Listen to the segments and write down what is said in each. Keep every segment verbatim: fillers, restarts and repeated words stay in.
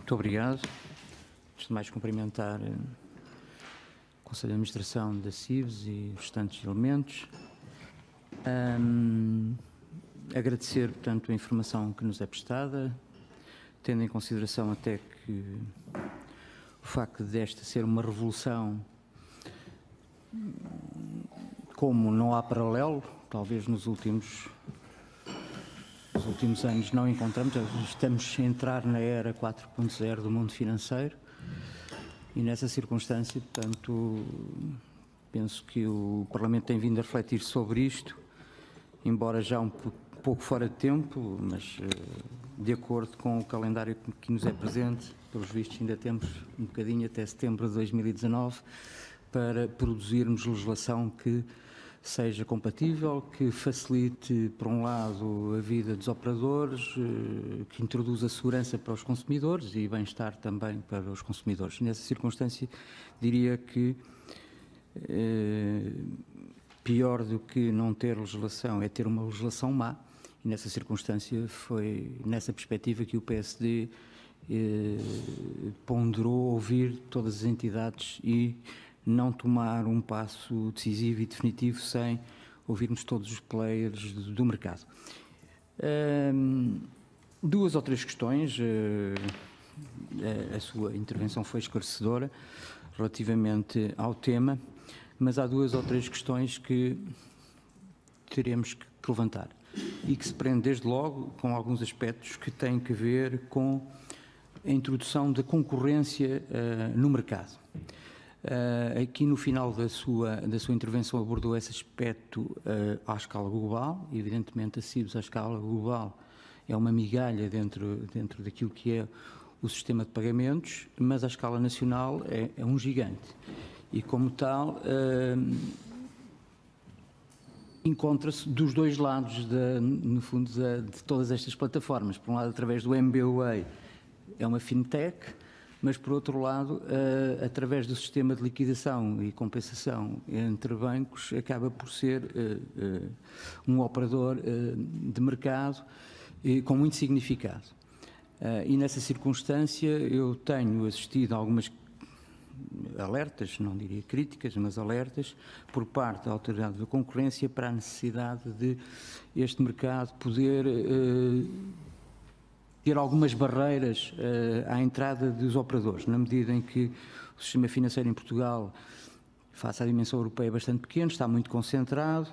Muito obrigado. Antes de mais, cumprimentar o Conselho de Administração da C I V S e os restantes elementos. Um, agradecer, portanto, a informação que nos é prestada, tendo em consideração até que o facto desta ser uma revolução, como não há paralelo, talvez nos últimos, nos últimos anos não encontramos, estamos a entrar na era quatro ponto zero do mundo financeiro e nessa circunstância, portanto, penso que o Parlamento tem vindo a refletir sobre isto, embora já um pouco fora de tempo, mas de acordo com o calendário que nos é presente, pelos vistos ainda temos um bocadinho até setembro de dois mil e dezanove para produzirmos legislação que seja compatível, que facilite, por um lado, a vida dos operadores, que introduza segurança para os consumidores e bem-estar também para os consumidores. Nessa circunstância, diria que eh, pior do que não ter legislação é ter uma legislação má, e nessa circunstância foi nessa perspectiva que o P S D eh, ponderou ouvir todas as entidades e não tomar um passo decisivo e definitivo sem ouvirmos todos os players do mercado. Um, duas ou três questões, uh, a, a sua intervenção foi esclarecedora relativamente ao tema, mas há duas ou três questões que teremos que levantar e que se prende desde logo com alguns aspectos que têm que ver com a introdução da concorrência uh, no mercado. Uh, aqui no final da sua, da sua intervenção abordou esse aspecto uh, à escala global. Evidentemente a C I V S à escala global é uma migalha dentro, dentro daquilo que é o sistema de pagamentos, mas à escala nacional é, é um gigante e como tal uh, encontra-se dos dois lados, de, no fundo, de, de todas estas plataformas. Por um lado, através do M B W A, é uma fintech, mas, por outro lado, uh, através do sistema de liquidação e compensação entre bancos, acaba por ser uh, uh, um operador uh, de mercado uh, com muito significado. Uh, e, nessa circunstância, eu tenho assistido a algumas alertas, não diria críticas, mas alertas, por parte da Autoridade da Concorrência para a necessidade de este mercado poder Uh, ter algumas barreiras uh, à entrada dos operadores, na medida em que o sistema financeiro em Portugal, face à dimensão europeia, é bastante pequeno, está muito concentrado,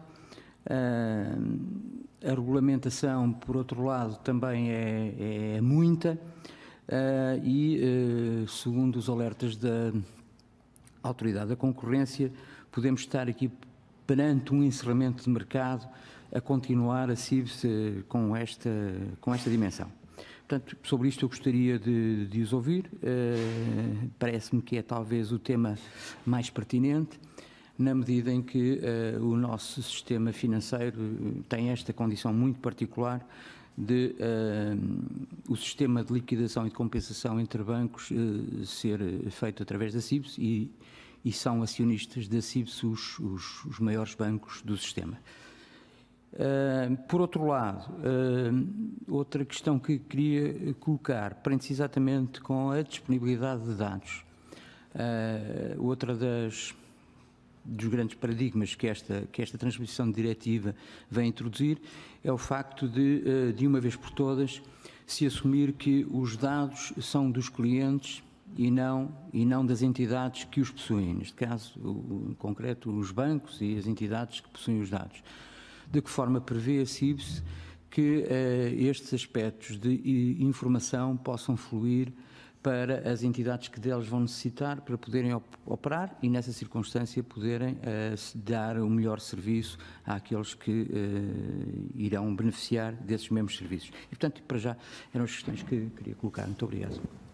uh, a regulamentação, por outro lado, também é, é muita, uh, e, uh, segundo os alertas da Autoridade da Concorrência, podemos estar aqui perante um encerramento de mercado a continuar a C I V S com esta, com esta dimensão. Portanto, sobre isto eu gostaria de, de os ouvir, uh, parece-me que é talvez o tema mais pertinente, na medida em que uh, o nosso sistema financeiro tem esta condição muito particular de uh, o sistema de liquidação e de compensação entre bancos uh, ser feito através da C I V S e, e são acionistas da C I V S os, os, os maiores bancos do sistema. Uh, por outro lado, uh, outra questão que queria colocar prende-se exatamente com a disponibilidade de dados. Uh, outra das dos grandes paradigmas que esta, que esta transposição de diretiva vem introduzir é o facto de, uh, de uma vez por todas, se assumir que os dados são dos clientes e não, e não das entidades que os possuem, neste caso, o, em concreto, os bancos e as entidades que possuem os dados. De que forma prevê a C I V S que uh, estes aspectos de uh, informação possam fluir para as entidades que deles vão necessitar para poderem op operar e, nessa circunstância, poderem uh, dar o melhor serviço àqueles que uh, irão beneficiar desses mesmos serviços. E, portanto, para já, eram as questões que queria colocar. Muito obrigado.